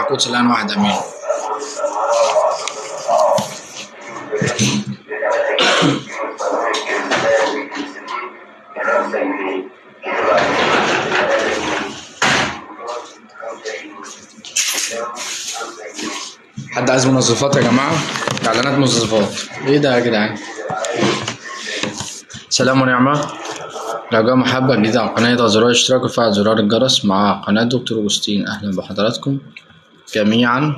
معكوس الآن 1 أمين. حد عايز منظفات يا جماعة؟ إعلانات منظفات إيه ده يا جدعان؟ سلام ونعمة. لو جاء محبة جديدة على القناة يضغط زرار الاشتراك وفعل زرار الجرس مع قناة دكتور أوجستين. أهلا بحضراتكم جميعا.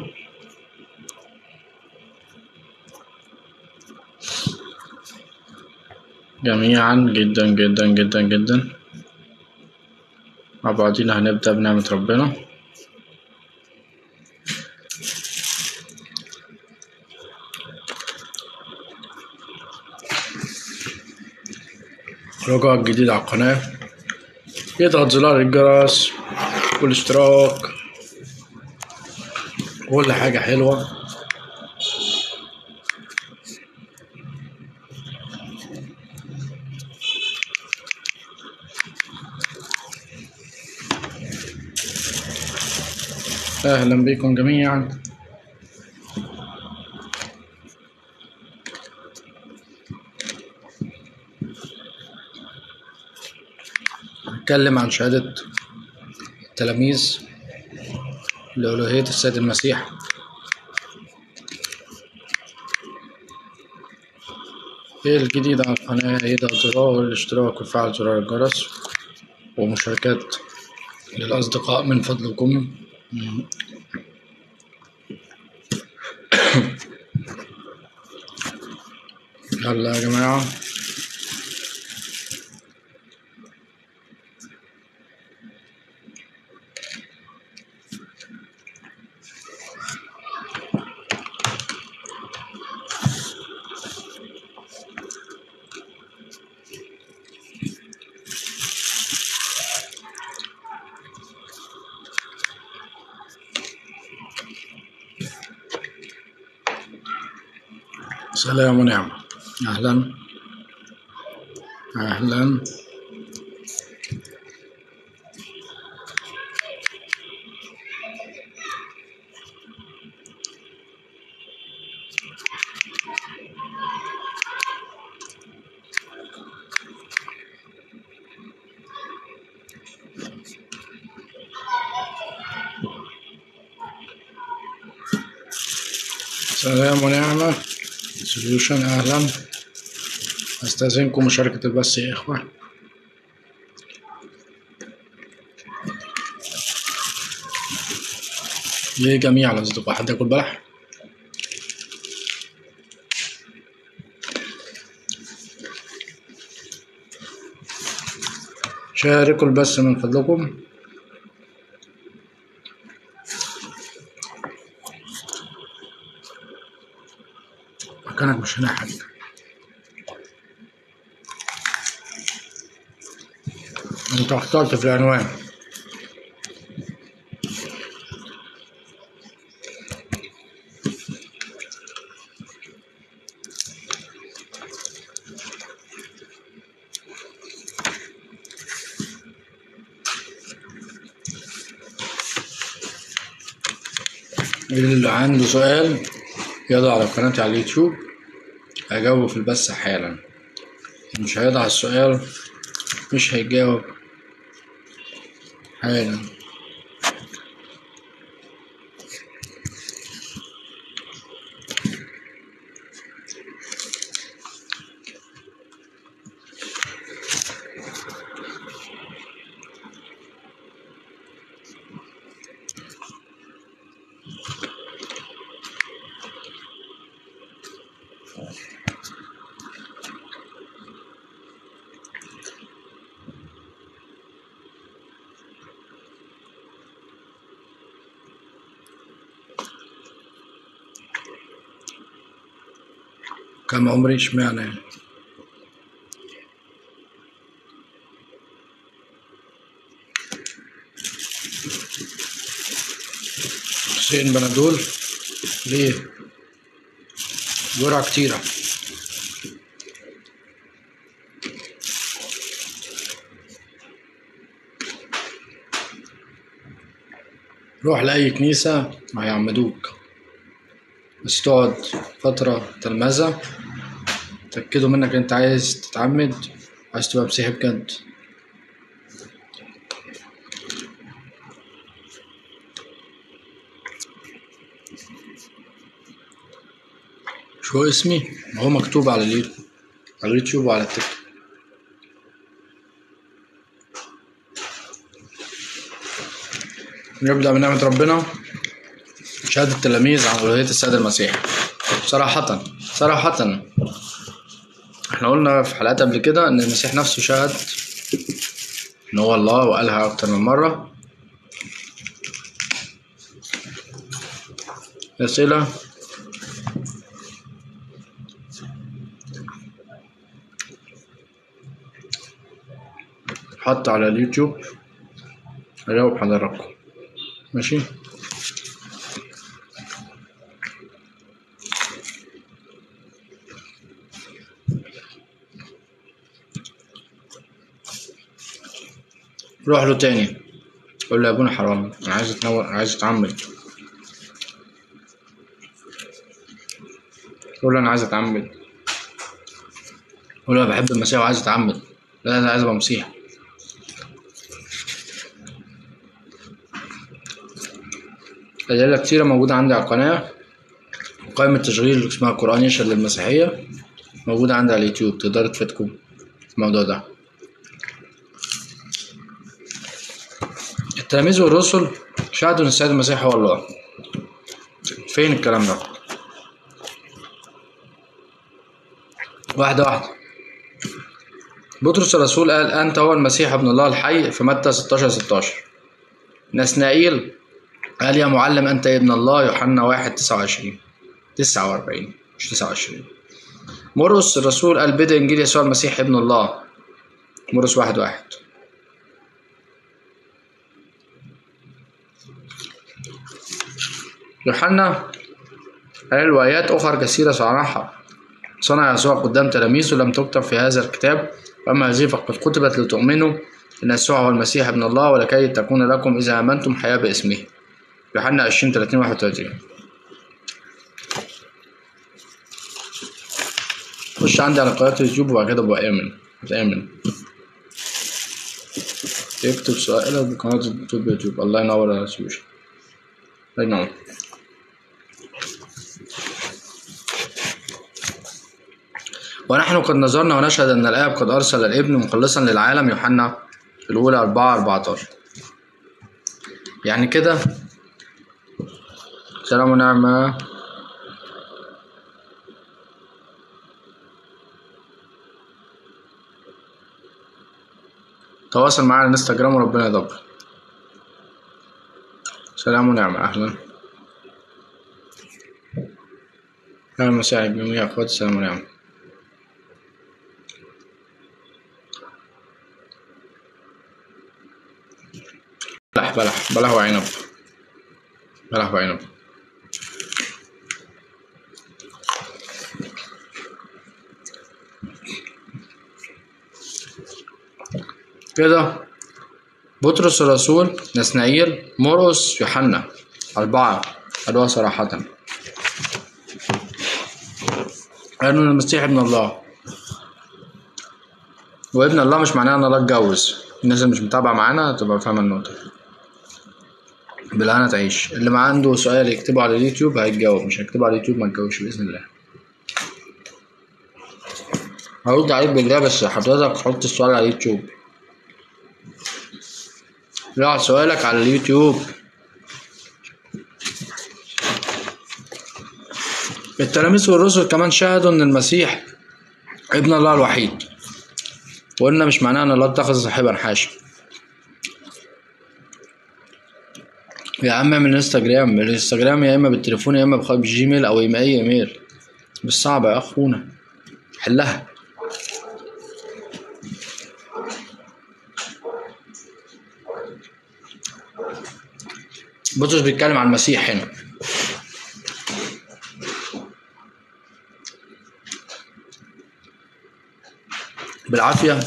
جدا جدا جدا جدا مع بعضينا. هنبدأ بنعمة ربنا. رجاء جديد على القناة يضغط زرار الجرس والاشتراك، كل حاجة حلوة. أهلا بكم جميعا. نتكلم عن شهادة التلاميذ لألوهية السيد المسيح. ايه الجديد على القناة؟ يضغط زرار الاشتراك وفعل زرار الجرس ومشاركات للأصدقاء من فضلكم. يلا يا جماعة. سلام ونعمة. أهلا أهلا. سلام ونعمة سوليوشن. أهلا. أستاذنكم مشاركة البث يا إخوة. لجميع الأصدقاء. حد ياكل بلح؟ شاركوا البث من فضلكم. مكانك مش هنا يا حاج. انت اخترت في العنوان. اللي عنده سؤال يضع على قناتي على اليوتيوب هجاوبه في البث حالا. مش هيضع السؤال مش هيجاوب حالا. كم عمري؟ اشمعنى يعني؟ حسين بنادول ليه؟ جرعة كتيرة. روح لأي كنيسة وهيعمدوك، بس تقعد فترة تلمذة تأكدوا منك أنت عايز تتعمد، عايز تبقى مسيحي بجد. شو اسمي؟ هو مكتوب على اليوتيوب وعلى التيك توك. نبدأ بنعمة ربنا. شهادة التلاميذ عن ألوهية السيد المسيح. صراحة احنا قلنا في حلقات قبل كده ان المسيح نفسه شهد ان هو الله، وقالها اكتر من مرة. أسئلة. حط على اليوتيوب أجاوب حضراتكم، ماشي. روح له تاني قول له يا ابونا حرام، انا عايز اتعمد. قول له انا عايز اتعمد. قول له انا بحب المسيح وعايز اتعمد. لا انا عايز ابقى مسيحي. أدلة كتيرة موجودة عندي على القناة. قائمة تشغيل اسمها قرآن يشهد للمسيحية موجودة عندي على اليوتيوب، تقدروا تفيدكم في الموضوع ده. التلاميذ والرسل شهدوا ان السيد المسيح هو الله. فين الكلام ده؟ واحدة. بطرس الرسول قال أنت هو المسيح ابن الله الحي في متى 16:16. نثنائيل قال يا معلم أنت ابن الله، يوحنا 1:49 مش 29. مرقس الرسول قال بدء إنجيل يسوع المسيح ابن الله، مرقس 1:1. يوحنا قال وآيات أخرى كثيرة صنع يسوع قدام تلاميذه لم تكتب في هذا الكتاب، وأما هذه فقد كتبت لتؤمنوا إن يسوع هو المسيح ابن الله، ولكي تكون لكم إذا آمنتم حياة باسمه. يوحنا 20:30-31. خش عندي على قناة اليوتيوب وبعد كده ابقى آمن. اكتب سؤالك بقناة اليوتيوب. الله ينور يا سوشي. الله ينور. ونحن قد نظرنا ونشهد أن الآب قد أرسل الابن مخلصا للعالم، يوحنا الأولى 4:14. يعني كده سلام ونعمة. تواصل معنا على الانستجرام وربنا يدبر. سلام ونعمة. أهلا وسهلا جميع أخواتي. سلام ونعمة. بلح وعنب. كده بطرس الرسول، نثنائيل، مرقس، يوحنا 4 قالوها صراحة. قالوا إن المسيح ابن الله، وابن الله مش معناه ان الله اتجوز. الناس اللي مش متابعة معانا تبقى فاهمة النقطة. بالهنا تعيش. اللي ما عنده سؤال يكتبه على اليوتيوب هيتجاوب، مش هيكتبه على اليوتيوب ما تجاوبش بإذن الله. هرد عليك بالله بس حضرتك حط السؤال على اليوتيوب. لا سؤالك على اليوتيوب. التلاميذ والرسل كمان شهدوا ان المسيح ابن الله الوحيد، وقلنا مش معناه ان الله اتخذ صاحبا، حاشا. يا عم من الانستجرام يا اما بالتليفون يا اما بالجيميل او اي ايميل. مش صعبة يا اخونا، حلها. بطرس بيتكلم عن المسيح هنا. بالعافية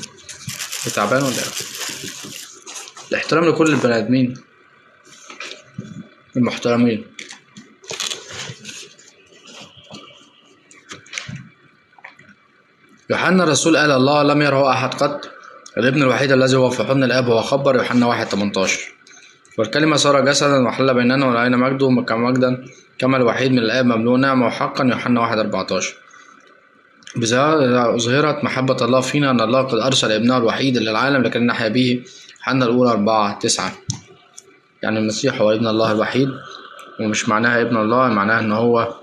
تعبان ولا ايه؟ الاحترام لكل البني ادمين. المحترمين. يوحنا الرسول قال الله لم يره أحد قط، الابن الوحيد الذي هو في حضن الآب، هو خبر يوحنا 1:18. والكلمة صار جسدا وحل بيننا ورأينا مجده كمجدا كما الوحيد من الآب مملوء نعمة وحقا، يوحنا 1:14. بذلك أظهرت محبة الله فينا أن الله قد أرسل ابنه الوحيد للعالم لكي نحيا به، يوحنا الأولى 4:9. يعني المسيح هو ابن الله الوحيد، ومش معناها ابن الله، معناها ان هو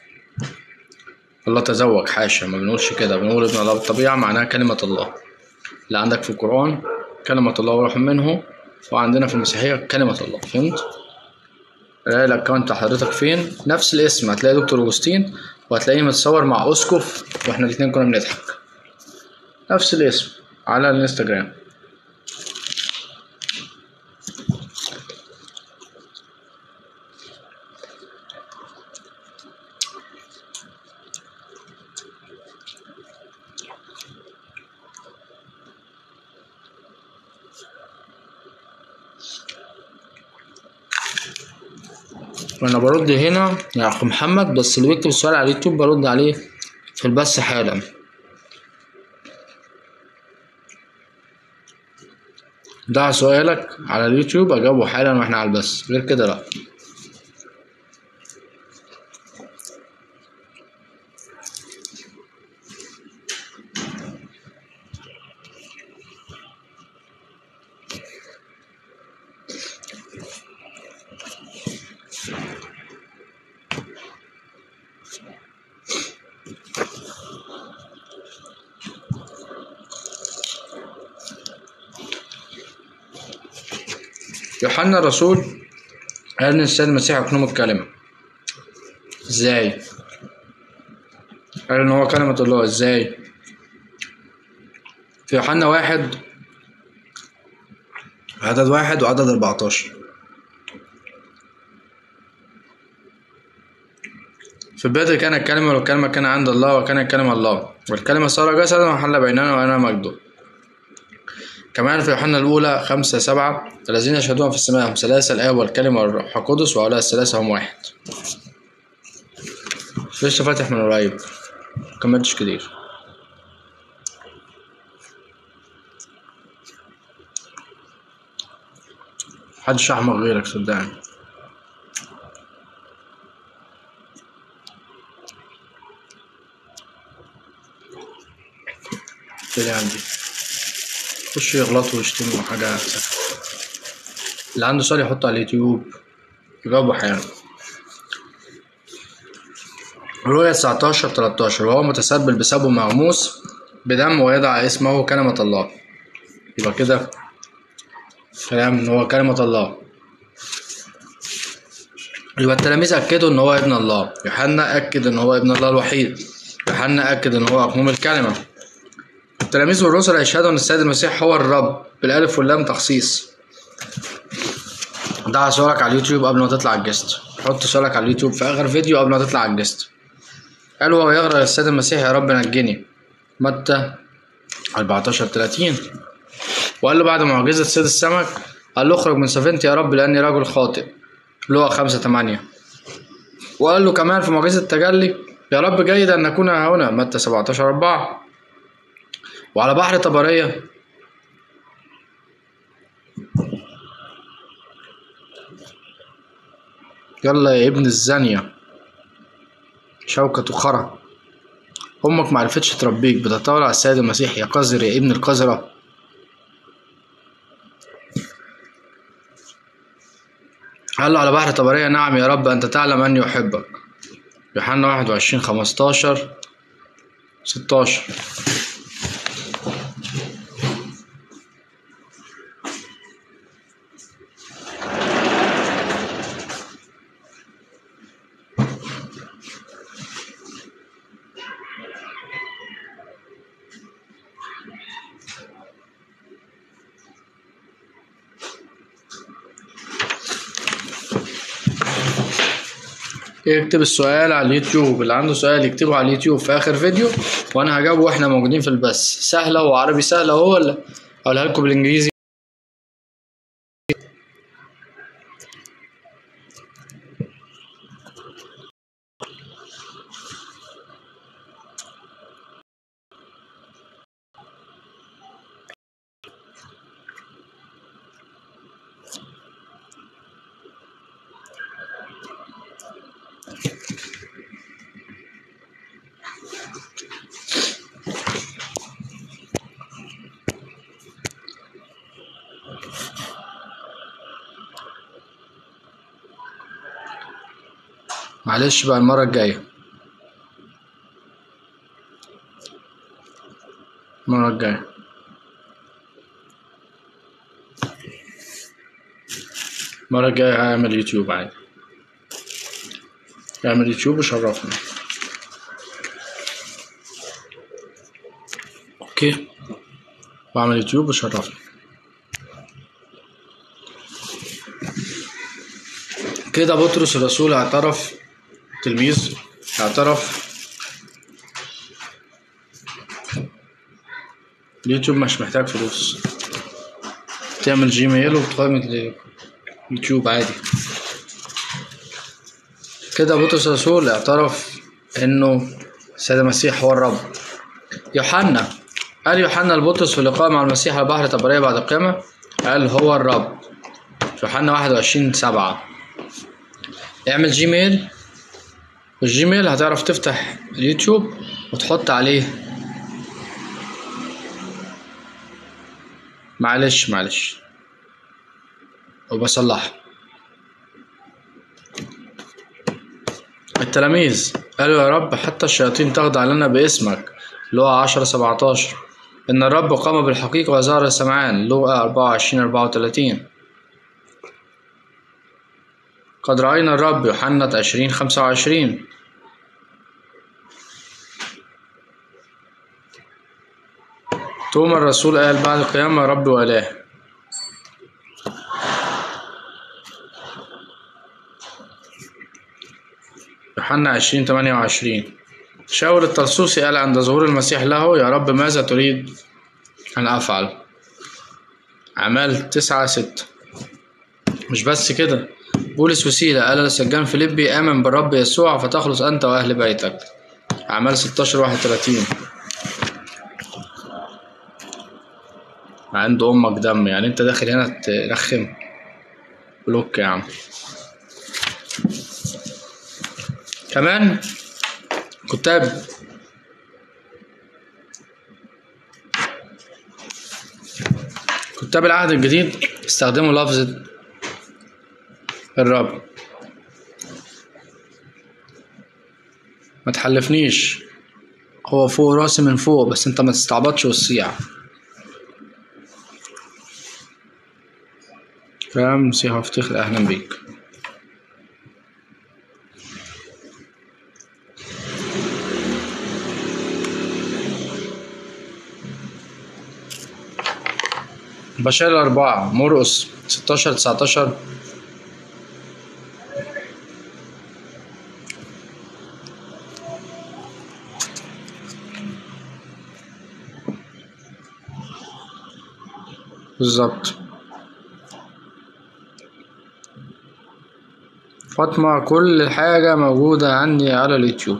الله تزوج، حاشا، ما بنقولش كده، بنقول ابن الله بالطبيعة، معناها كلمة الله اللي عندك في القرآن كلمة الله وروح منه، وعندنا في المسيحية كلمة الله. فهمت؟ الاقي الاكونت حضرتك فين، نفس الاسم هتلاقي دكتور أوجستين، وهتلاقيه متصور مع أسقف واحنا الاتنين كنا بنضحك، نفس الاسم على الانستجرام. وانا برد هنا يا اخو محمد، بس اللي بيكتب السؤال على اليوتيوب برد عليه في البث حالا. ضع سؤالك على اليوتيوب اجاوبه حالا واحنا على البث، غير كده لا. يوحنا الرسول قال ان السيد المسيح يكون الكلمة. ازاي؟ قال ان هو كلمة الله. ازاي؟ في يوحنا 1 عدد 1 وعدد 14. في البدء كان الكلمة والكلمة كان عند الله وكان الكلمة الله، والكلمة صار جسدا وحل بيننا وأنا مجده. كمان في يوحنا الأولى 5:7 الذين يشهدون في السماء هم ثلاثة، الآب والكلمة والروح القدس، وهؤلاء الثلاثة هم واحد. لسه فاتح من قريب، مكملتش كتير. محدش أحمق غيرك صدقني. كده عندي خش يغلطوا ويشتموا حاجة سهلة. اللي عنده سؤال يحطه على اليوتيوب يجاوبه حالا. رؤيا 19:13 وهو متسبل بسبب مغموس بدم ويضع اسمه كلمة الله. يبقى كده كلام ان هو كلمة الله. يبقى التلاميذ اكدوا ان هو ابن الله، يوحنا اكد ان هو ابن الله الوحيد، يوحنا اكد ان هو اقنوم الكلمة. التلاميذ والرسل يشهدوا ان السيد المسيح هو الرب بالالف واللام تخصيص. ضع سؤالك على اليوتيوب قبل ما تطلع الجست، حط سؤالك على اليوتيوب في اخر فيديو قبل ما تطلع الجست. قال هو يغرق السيد المسيح يا رب نجني، متى 14:30. وقال له بعد معجزة صيد السمك قال له اخرج من سفينتي يا رب لأني رجل خاطئ، لوقا 5:8. وقال له كمان في معجزة التجلي يا رب جيد أن نكون هنا، متى 17:4. وعلى بحر طبرية يلا يا ابن الزانية شوكة خرى، أمك معرفتش تربيك، بتطاول على السيد المسيح يا قذر يا ابن القذرة. قال له على بحر طبرية نعم يا رب أنت تعلم أني أحبك، يوحنا 21:15-16. يكتب السؤال على اليوتيوب، اللي عنده سؤال يكتبه على اليوتيوب في آخر فيديو وأنا هجاوبه وإحنا موجودين في البث. سهلة وعربي سهلة هو، ولا أقولها لكم بالإنجليزي؟ معلش بقى المرة الجاية. المرة الجاية المرة الجاية هعمل يوتيوب عادي. اعمل يوتيوب وشرفني. اوكي، بعمل يوتيوب وشرفني. كده بطرس الرسول اعترف، تلميذ اعترف اليوتيوب مش محتاج فلوس، تعمل جيميل وتقيم اليوتيوب عادي. كده بطرس الرسول اعترف انه السيد المسيح هو الرب. يوحنا قال يوحنا لبطرس في اللقاء مع المسيح على بحر طبرية بعد القيامة، قال هو الرب في يوحنا 21:7. اعمل جيميل، والجيميل هتعرف تفتح اليوتيوب وتحط عليه. معلش وبصلحها. التلاميذ قالوا يا رب حتى الشياطين تخضع لنا باسمك، لوقا 10:17. إن الرب قام بالحقيقة وظهر سمعان، لوقا 24:34. قد رأينا الرب، يوحنا 20:25. توما الرسول قال بعد القيامة رب وإله، يوحنا 20:28. شاول الطرسوسي قال عند ظهور المسيح له يا رب ماذا تريد أن أفعل، أعمال 9:6. مش بس كده، بولس وسيلة قال للسجان فيليبي آمن بالرب يسوع فتخلص أنت وأهل بيتك، أعمال 16:31. عنده أمك دم، يعني أنت داخل هنا ترخم. بلوك يا عم. كمان كتاب العهد الجديد استخدموا لفظة الرب. ما تحلفنيش، هو فوق راسي من فوق، بس انت ما تستعبطش وتصيع. فاهم؟ مسيح افتخر، اهلا بيك. بشائر 4، مرقس 16-19. بالظبط. فاطمة كل حاجة موجودة عندي على اليوتيوب.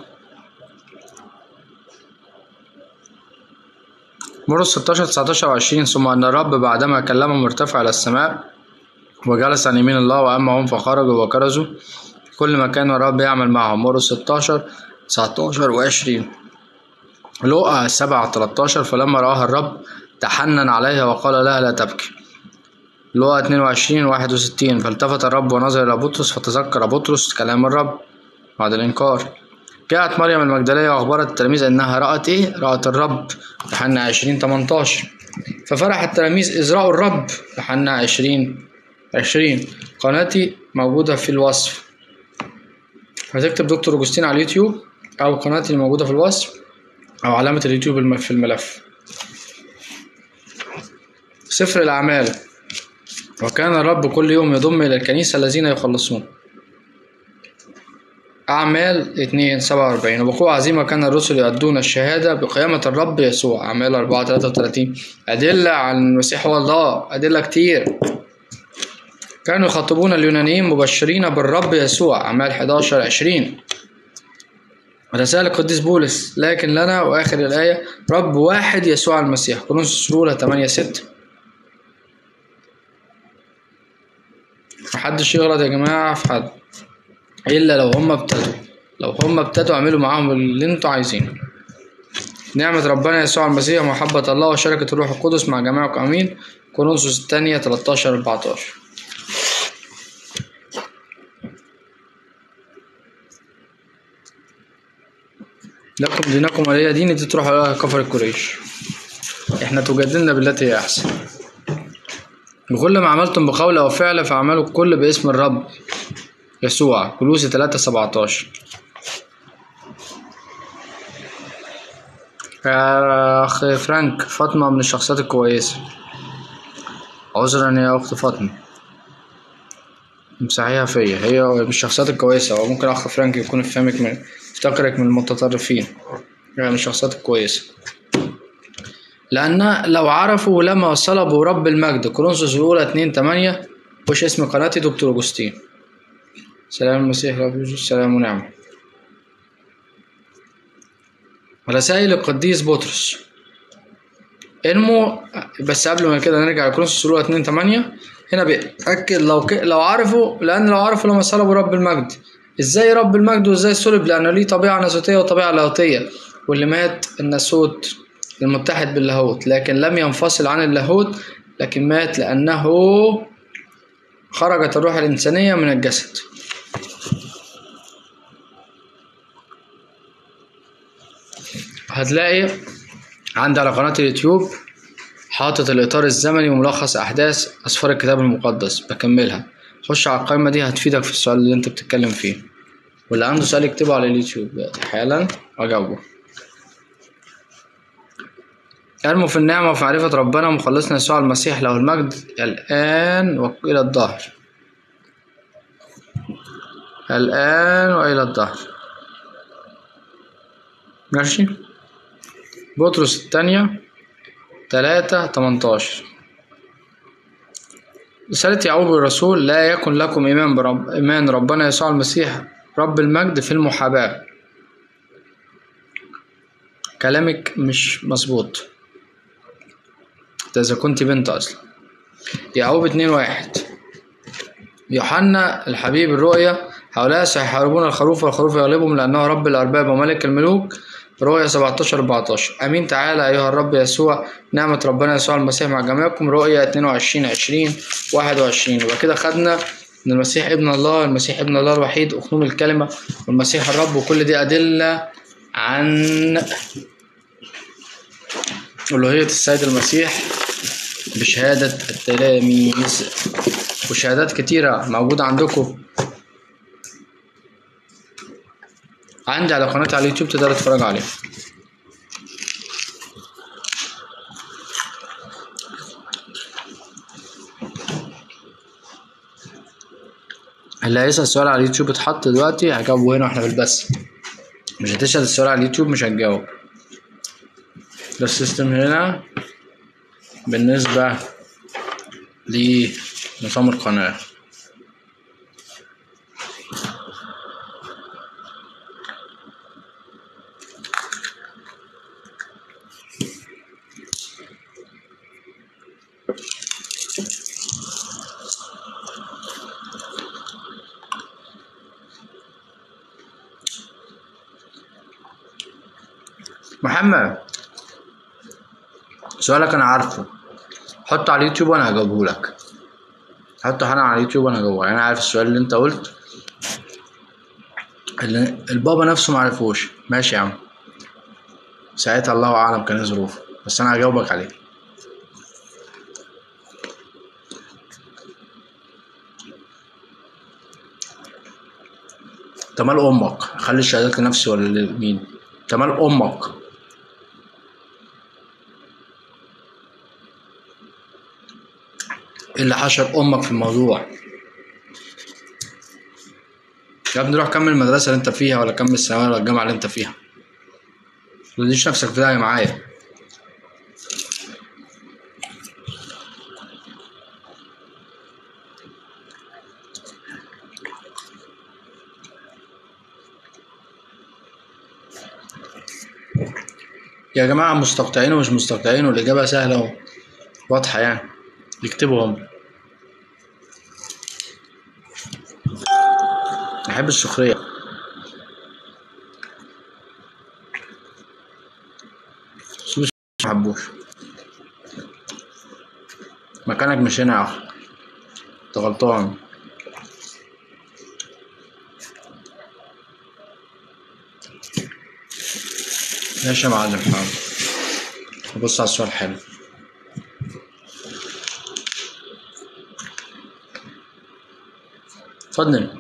مرقس 16-19-20. ثم أن الرب بعدما كلمه مرتفع إلى السماء وجلس عن يمين الله، وأما هم فخرجوا وكرزوا في كل مكان والرب يعمل معهم. مرقس 16-19-20. لوقا 7:13. فلما رآها الرب تحنن عليها وقال لها لا تبكي. لوقا 22:61. فالتفت الرب ونظر إلى بطرس فتذكر بطرس كلام الرب بعد الإنكار. جاءت مريم المجدلية وأخبرت التلاميذ أنها رأت رأت الرب، يوحنا 20:18. ففرح التلاميذ إذ رأوا الرب، يوحنا 20:20. قناتي موجودة في الوصف، هتكتب دكتور أوجستين على اليوتيوب أو قناتي الموجودة في الوصف أو علامة اليوتيوب في الملف. سفر الأعمال. وكان الرب كل يوم يضم إلى الكنيسة الذين يخلصون، أعمال 2:47. وبقوة عظيمة كان الرسل يؤدون الشهادة بقيامة الرب يسوع، أعمال 4:33. أدلة عن المسيح هو الله، أدلة كتير. كانوا يخاطبون اليونانيين مبشرين بالرب يسوع، أعمال 11:20. رسالة القديس بولس لكن لنا، وآخر الآية رب واحد يسوع المسيح، كورنثوس الأولى 8:6. محدش يغلط يا جماعة في حد إلا لو هم ابتدوا اعملوا معاهم اللي انتوا عايزينه. نعمة ربنا يسوع المسيح ومحبة الله وشركة الروح القدس مع جميعكم آمين. كورنثوس الثانية 13-14. لكم دينكم ولي دين، دي تروح على كفر القريش. احنا تجادلنا بالتي هي احسن. بكل ما عملتم بقول او فعل فاعملوا الكل باسم الرب يسوع. كلوسي 3:17. يا اخ فرانك، فاطمة من الشخصيات الكويسة. عذرا يا اخت فاطمة، امسحيها فيا، هي من الشخصيات الكويسة. وممكن اخ فرانك يكون افتكرك من المتطرفين. هي من الشخصيات الكويسة، لأن لو عرفوا لما صلبوا رب المجد. كورنثوس الأولى 2:8. وش اسم قناتي؟ دكتور أوجستين. سلام المسيح رب يسوع، سلام ونعمة. رسائل القديس بطرس. بس قبل ما كده نرجع لكورنثوس الأولى 2:8. هنا بيأكد لو عرفوا، لأن لو عرفوا لما صلبوا رب المجد. ازاي رب المجد وازاي صلب؟ لأنه ليه طبيعة ناسوتية وطبيعة لاهوتية، واللي مات الناسوت المتحد باللاهوت، لكن لم ينفصل عن اللاهوت، لكن مات لأنه خرجت الروح الإنسانية من الجسد. هتلاقي عندي على قناة اليوتيوب حاطط الإطار الزمني وملخص أحداث أسفار الكتاب المقدس، بكملها. خش على القائمة دي هتفيدك في السؤال اللي أنت بتتكلم فيه، واللي عنده سؤال يكتبه على اليوتيوب دلوقتي حالا أجاوبه. ارموا في النعمة وفي معرفة ربنا ومخلصنا يسوع المسيح له المجد الآن وإلى الدهر. الآن وإلى الدهر. ماشي. بطرس الثانية 3:18. رسالة يعقوب الرسول: لا يكن لكم إيمان ربنا يسوع المسيح رب المجد في المحاباة. كلامك مش مظبوط، ده إذا كنت بنت أصلا. يعقوب 2:1. يوحنا الحبيب الرؤيا: هؤلاء سيحاربون الخروف والخروف يغلبهم لأنه رب الأرباب وملك الملوك. رؤيا 17:14. أمين تعالى أيها الرب يسوع، نعمة ربنا يسوع المسيح مع جميعكم. رؤيا 22:20-21. وكده خدنا إن المسيح ابن الله، المسيح ابن الله الوحيد، أخنوم الكلمة، والمسيح الرب، وكل دي أدلة عن ألوهية السيد المسيح بشهادة التلاميذ، وشهادات كتيرة موجودة عندكم عندي على قناتي على اليوتيوب، تقدر تتفرج عليها. اللي هيسأل السؤال على اليوتيوب اتحط دلوقتي، هجاوبه هنا واحنا في البث. مش هتسأل السؤال على اليوتيوب مش هتجاوب. ده السيستم هنا بالنسبة لنظام القناة. محمد، سؤالك انا عارفه، حطه على اليوتيوب وانا هجاوبه لك. حطه هنا على اليوتيوب وانا هجاوبه. انا عارف السؤال اللي انت قلت، اللي البابا نفسه معرفوش. ماشي يا عم، ساعتها الله اعلم كان ايه ظروفه، بس انا هجاوبك عليه. انت مال امك؟ خلي الشهادات لنفسي ولا لمين؟ انت مال امك؟ ايه اللي حشر امك في الموضوع؟ يا ابني روح كمل المدرسه اللي انت فيها، ولا كمل الثانويه ولا الجامعه اللي انت فيها. ما تديش نفسك في داهيه معايا. يا جماعه مستقطعين ومش مستقطعين، والاجابه سهله وواضحه يعني، يكتبوا هم. احب السخريه. بس محبوش. مكانك مش هنا يا اخ، انت غلطان. ماشي يا معلم حاضر. بص على السؤال حلو. اتفضل.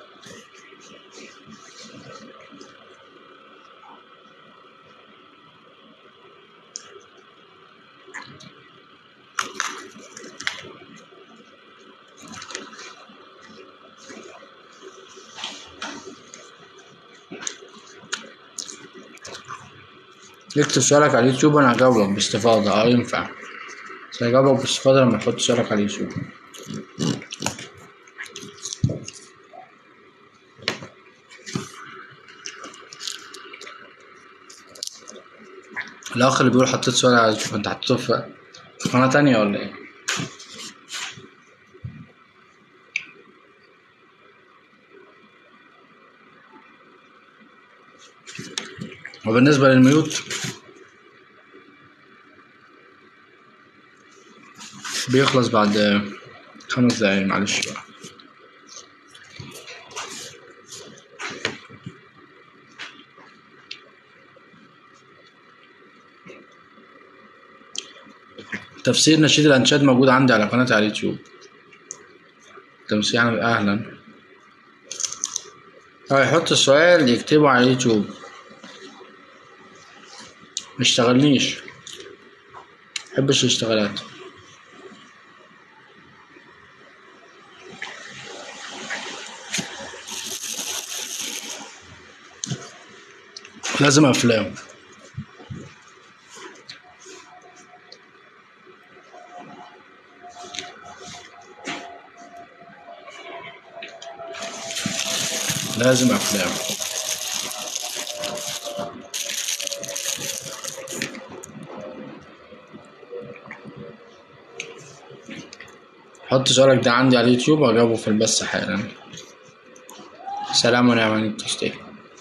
اكتب سؤالك على اليوتيوب وانا هجاوبك باستفاضة. ينفع، بس هجاوبك باستفاضة لما تحط سؤالك على اليوتيوب. الأخ اللي بيقول حطيت سؤال على اليوتيوب، انت حطيته في قناة تانية ولا ايه؟ وبالنسبة للميوت بيخلص بعد 5 دقايق، معلش بقى. تفسير نشيد الأنشاد موجود عندي على قناتي على اليوتيوب. تمسيح أهلا. يحط السؤال يكتبه على اليوتيوب، ميشتغلنيش، محبش الاشتغالات. لازم أفلام. لازم أفلام. حط سؤالك ده عندي على اليوتيوب وأجاوبه في البث حالا. سلام ونعم عليك تستي.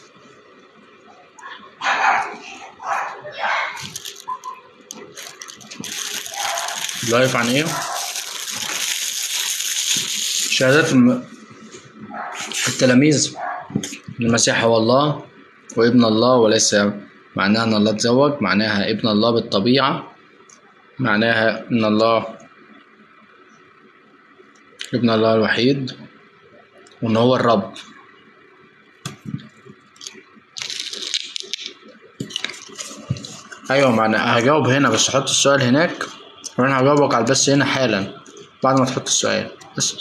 لايف عن ايه؟ شهادات التلاميذ المسيح هو الله وابن الله، وليس معناها ان الله تزوج، معناها ابن الله بالطبيعة، معناها ان الله ابن الله الوحيد، وان هو الرب. ايوه معناها هجاوب هنا، بس حط السؤال هناك وانا هجاوبك على البث هنا حالا بعد ما تحط السؤال بس.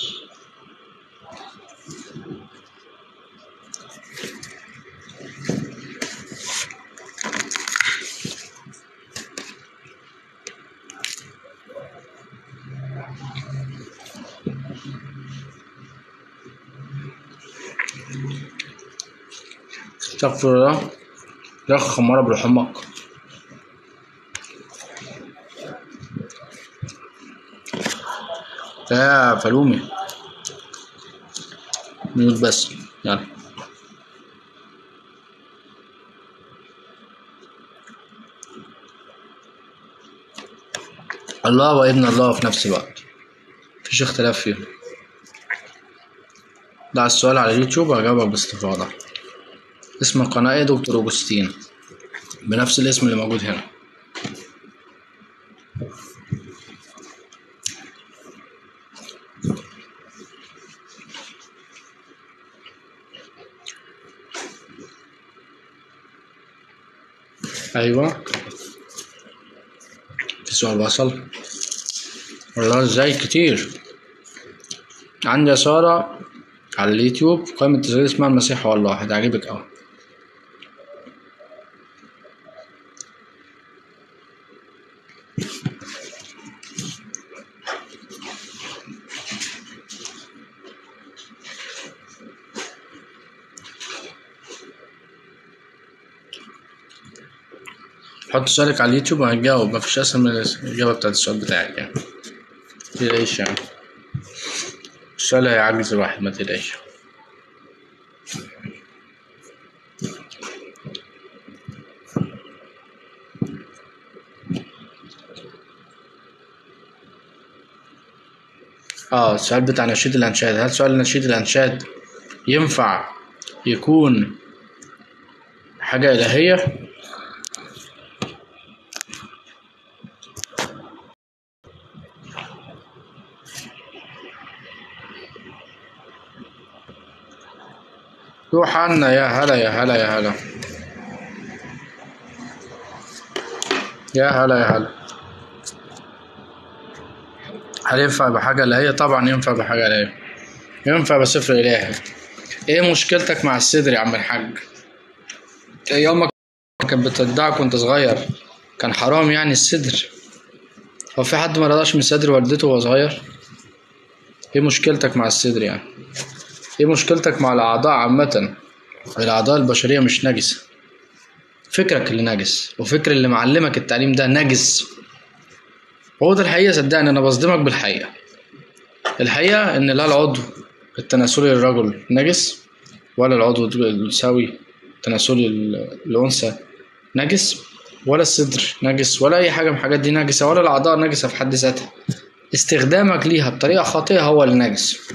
استغفر الله. يا اخ خمارة بروح امك. يا فلومي ميوت بس. يلا. الله وابن الله في نفس الوقت، مفيش اختلاف فيهم. ده السؤال على اليوتيوب هجاوبك باستفاضة. اسم القناة ايه؟ دكتور أوجستين، بنفس الاسم اللي موجود هنا. ايوه في سؤال وصل والله ازاي كتير. عندي سارة على اليوتيوب قائمة تسجيل اسمها المسيح هو الله، هتعجبك اوي. حط سؤالك على اليوتيوب وهتجاوب، مفيش اسهل من الإجابة بتاعت السؤال بتاعك يعني. متقلقش يعني، السؤال هيعجز الواحد، متقلقش. السؤال بتاع نشيد الأنشاد، هل سؤال نشيد الأنشاد ينفع يكون حاجة إلهية؟ يوحنا، يا هلا يا هلا يا هلا يا هلا يا هلا. هل ينفع بحاجة لا هي؟ طبعا ينفع بحاجة لا هي، ينفع بصفر إلهي. ايه مشكلتك مع الصدر يا عم الحاج؟ ايه امك كانت بترضعك وانت صغير كان حرام يعني الصدر؟ هو في حد ما رضاش من صدر والدته وهو صغير؟ ايه مشكلتك مع الصدر يعني؟ ايه مشكلتك مع الاعضاء عامة؟ الاعضاء البشرية مش نجسة، فكرك اللي نجس، وفكر اللي معلمك التعليم ده نجس. هو ده الحقيقة، صدقني انا بصدمك بالحقيقة. الحقيقة ان لا العضو التناسلي للرجل نجس، ولا العضو السوي التناسلي للأنثى نجس، ولا الصدر نجس، ولا أي حاجة من الحاجات دي نجسة، ولا الأعضاء نجسة في حد ذاتها. استخدامك ليها بطريقة خاطئة هو اللي نجس.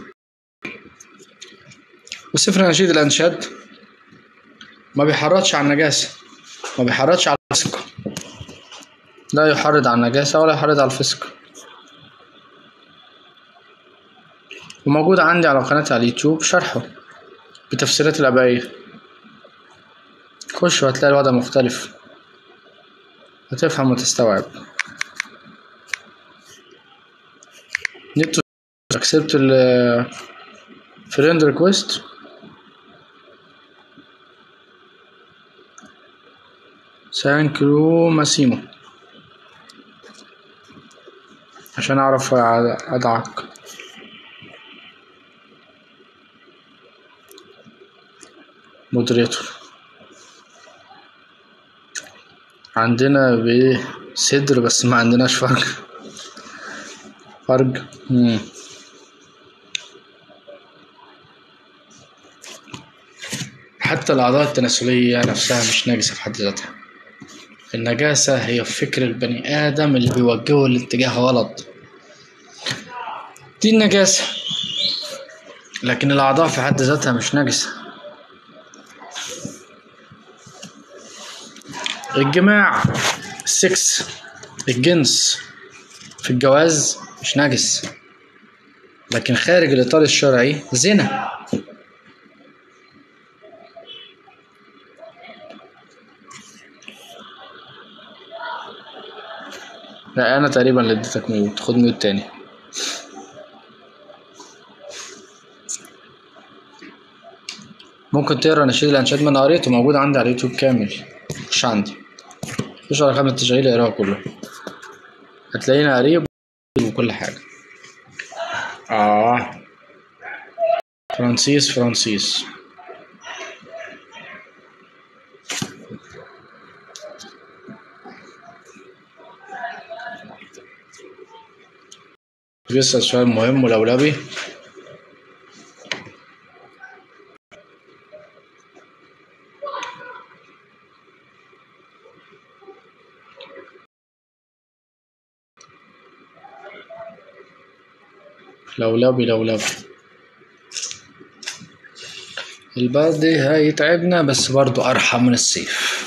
وسفر نشيد الأنشاد ما بيحرضش على النجاسة، ما بيحرضش على الفسق، لا يحرض على النجاسة ولا يحرض على الفسق. وموجود عندي على قناتي على اليوتيوب شرحه بتفسيرات الآبائية، خش وهتلاقي الوضع مختلف، هتفهم وتستوعب. نيت accept ال friend request. ثانك يو ماسيمو، عشان اعرف ادعك. مودريتور عندنا بصدر بس ما عندناش فرق. فرق. حتى الأعضاء التناسلية نفسها مش نجسة في حد ذاتها. النجاسة هي فكر البني آدم اللي بيوجهه الاتجاه غلط، دي النجاسة. لكن الأعضاء في حد ذاتها مش نجسة. الجماع، السكس، الجنس في الجواز مش نجس، لكن خارج الإطار الشرعي زنا. لا أنا تقريبا اللي اديتك ميوت، خد ميوت تاني. ممكن تقرا نشيد الأنشاد، ما أنا قريته موجود عندي على اليوتيوب كامل. خش عندي، خش على خانة التشغيل اقراه كله، هتلاقينا قريب وكل حاجة. فرانسيس بيسأل سؤال مهم ولولبي. لولبي البرد هيتعبنا بس برضو أرحم من الصيف.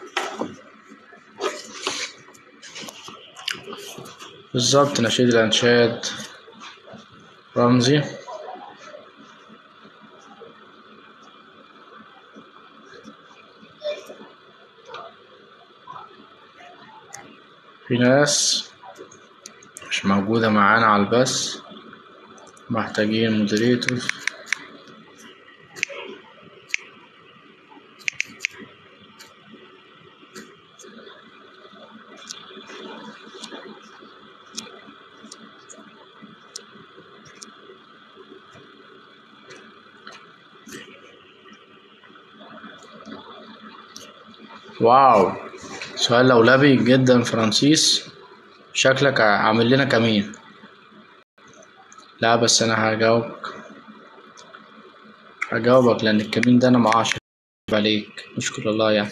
بالظبط. نشيد الأنشاد رمزي. في ناس مش موجودة معانا على البث، محتاجين مودريتور. واو، سؤال لولبي جدا فرانسيس، شكلك عامل لنا كمين. لا بس أنا هجاوبك لأن الكمين ده أنا معاش عليك، نشكر الله يعني.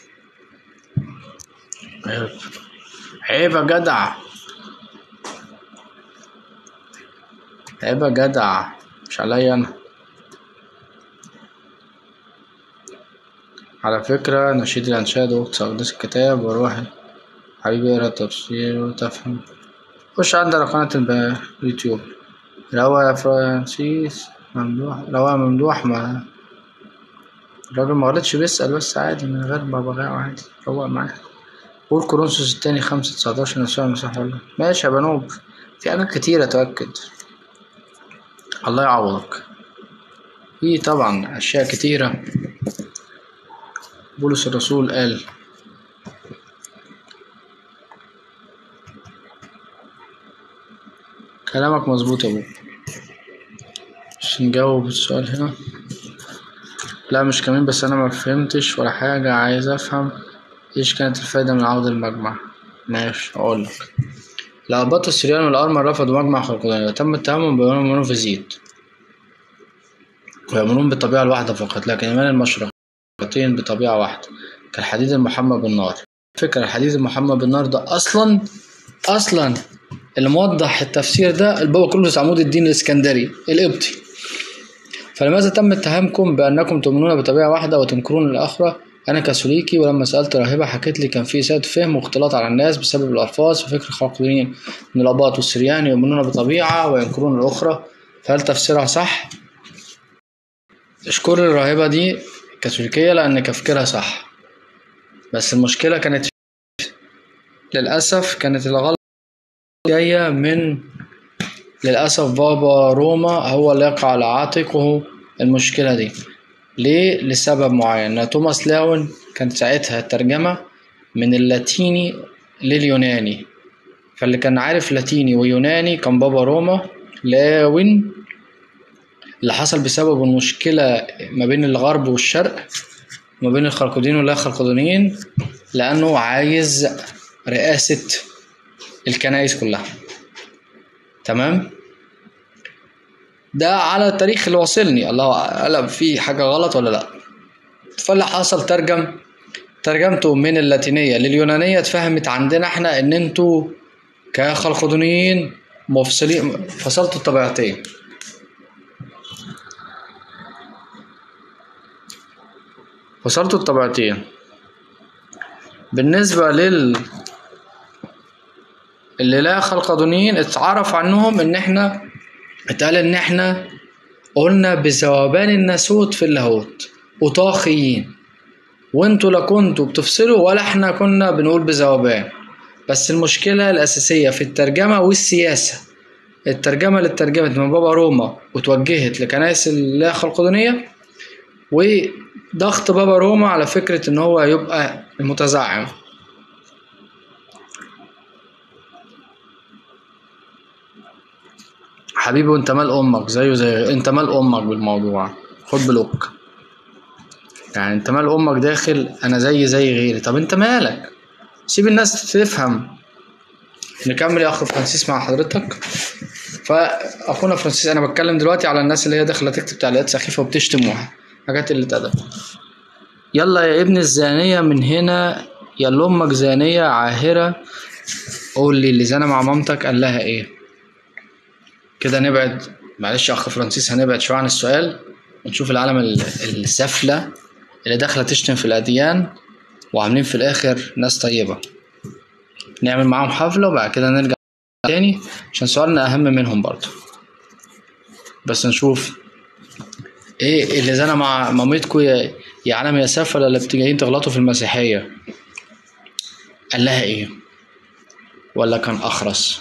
عيب يا جدع، عيب يا جدع، مش عليا أنا. على فكرة نشيد الأنشاد وقت أقدس الكتاب وروح حبيبي اقرا التفسير وتفهم. خش عندنا قناة اليوتيوب روى فرانسيس ممدوح، روى ممدوح الراجل مغلطش، بيسأل بس عادي من غير ببغاء عادي، روق معاه. قول كورنثوس التاني 5:19 يسوع المسيح ولا ماشي يا بنوب. في حاجات كتيرة تأكد. الله يعوضك. في طبعا أشياء كتيرة. بولس الرسول قال. كلامك مظبوط يا ابو. مش نجاوب السؤال هنا. لا مش كمان، بس انا ما فهمتش ولا حاجة، عايز افهم ايش كانت الفايدة من عودة المجمع. ماشي اقولك. الأقباط السريان والأرمن رفضوا مجمع خلقدانية وتم اتهامهم بأنهم يؤمنون في زيت ويؤمنون بالطبيعة الواحدة فقط، لكن إيمان المشرقتين بطبيعة واحدة كالحديد المحمى بالنار. فكرة الحديد المحمى بالنار ده أصلا اللي موضح التفسير ده البابا كرولوس عمود الدين الإسكندري القبطي. فلماذا تم اتهامكم بأنكم تؤمنون بطبيعة واحدة وتنكرون الآخرة؟ أنا كاثوليكي، ولما سألت راهبة حكت لي كان في سوء فهم واختلاط على الناس بسبب الألفاظ وفكر خلقيين من الآباط والسريان يؤمنون بطبيعة وينكرون الأخرى. فهل تفسيرها صح؟ اشكر الراهبة دي كاثوليكية لأن تفكيرها صح، بس المشكلة كانت للأسف كانت الغلط جاية من للأسف بابا روما هو اللي يقع على عاتقه المشكلة دي. ليه؟ لسبب معين. توماس لاون كانت ساعتها الترجمة من اللاتيني لليوناني، فاللي كان عارف لاتيني ويوناني كان بابا روما لاون. اللي حصل بسبب المشكلة ما بين الغرب والشرق، ما بين الخلقدين واللا خلقدانيين، لأنه عايز رئاسة الكنائس كلها. تمام؟ ده على التاريخ اللي واصلني، الله أعلم في حاجة غلط ولا لأ. فاللي حصل ترجمته من اللاتينية لليونانية، اتفهمت عندنا احنا ان انتوا كخلقدونيين مفصلين، فصلتوا الطبيعتين. فصلتوا الطبيعتين بالنسبة اللي لا خلقدونيين، اتعرف عنهم ان احنا اتقال ان احنا قلنا بذوبان الناسوت في اللاهوت وطاخيين، وانتوا لا كنتوا بتفصلوا ولا احنا كنا بنقول بذوبان. بس المشكلة الأساسية في الترجمة والسياسة. الترجمة اللي اترجمت من بابا روما وتوجهت لكنائس اللا خلقدونية، وضغط بابا روما على فكرة ان هو يبقى المتزعم. حبيبي وانت مال امك زي انت مال امك بالموضوع، خد بلوك. يعني انت مال امك داخل انا زي غيري، طب انت مالك؟ سيب الناس تفهم. نكمل يا اخ فرانسيس مع حضرتك. فاخونا فرانسيس، انا بتكلم دلوقتي على الناس اللي هي داخله تكتب تعليقات سخيفه وبتشتموها، حاجات اللي ادب. يلا يا ابن الزانيه من هنا، يلا امك زانيه عاهره. قول لي اللي زنى مع مامتك قال لها ايه؟ كده نبعد، معلش يا اخ فرانسيس هنبعد شويه عن السؤال ونشوف العالم السفله اللي داخله تشتم في الاديان وعاملين في الاخر ناس طيبه. نعمل معاهم حفله وبعد كده نرجع تاني عشان سؤالنا اهم منهم برضه. بس نشوف ايه اللي زنى مع مامتكم يا عالم يا سفله اللي جايين تغلطوا في المسيحيه قال لها ايه؟ ولا كان اخرس؟